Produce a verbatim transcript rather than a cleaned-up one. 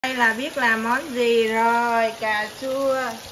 Đây là biết làm món gì rồi, cà chua